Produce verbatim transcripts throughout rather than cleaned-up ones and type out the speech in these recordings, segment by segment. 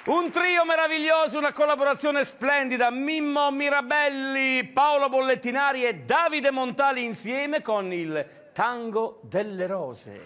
Un trio meraviglioso, una collaborazione splendida. Mimmo Mirabelli, Paolo Bollettinari e Davide Montali insieme con il Tango delle Rose.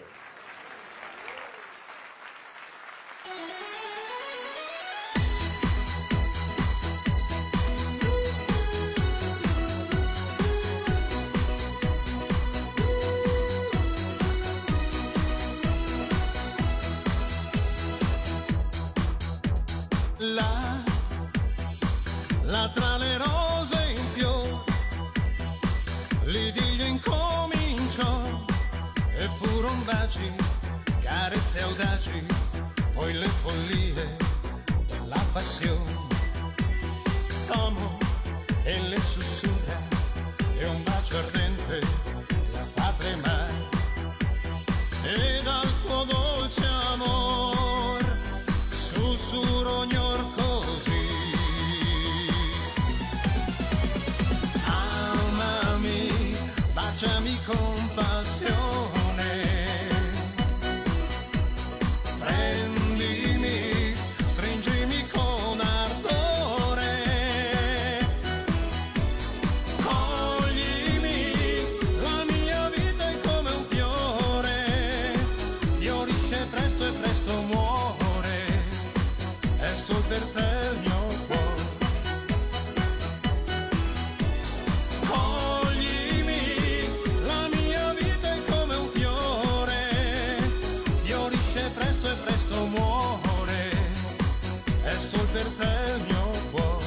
Là, là tra le rose in fior, l'idillio incominciò e furon baci, carezze audaci, poi le follie della passione. Tomo e le sussurra e un bacio ardente la fa tremare e dal suo dolce amor sussurro ognor così. Amami, baciami con passione, prendimi, stringimi con ardore, coglimi, la mia vita è come un fiore, fiorisce presto e presto muore, è sol per te il mio cuore. Coglimi, la mia vita è come un fiore, fiorisce presto e presto muore, è sol per te il mio cuore.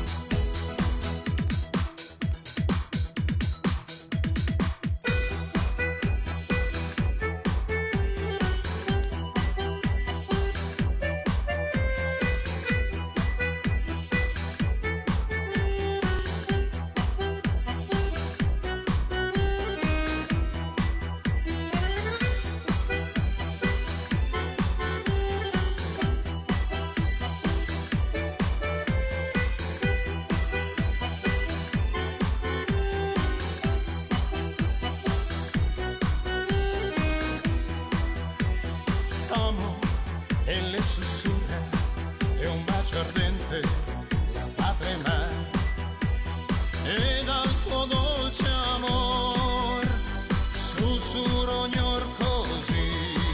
E le sussurra e un bacio ardente la fa tremare e dal suo dolce amor sussurro ognor così.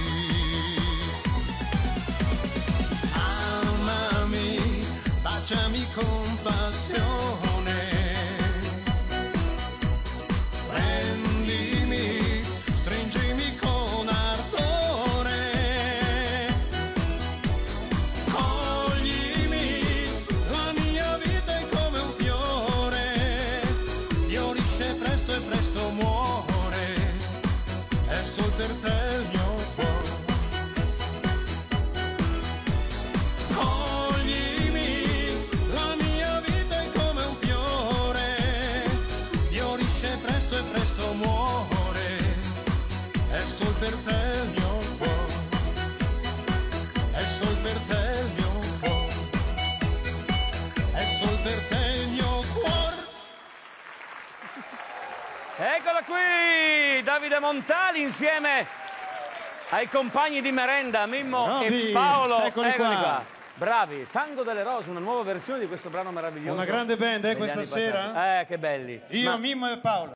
Amami, baciami con passione, prendimi, stringimi con ardore, presto e presto muore, è sol per te il mio cuore. Coglimi, la mia vita è come un fiore, fiorisce presto e presto muore, è sol per te il mio cuore, è sol per te il mio cuore, è sol per te il mio cuore. Eccola qui, Davide Montali insieme ai compagni di merenda, Mimmo Bravi, e Paolo. eccoli, Eccoli qua. qua. Bravi, Tango delle Rose, una nuova versione di questo brano meraviglioso. Una grande band, eh, degli questa anni sera? passati. Eh, che belli. Io, Ma... Mimmo e Paolo.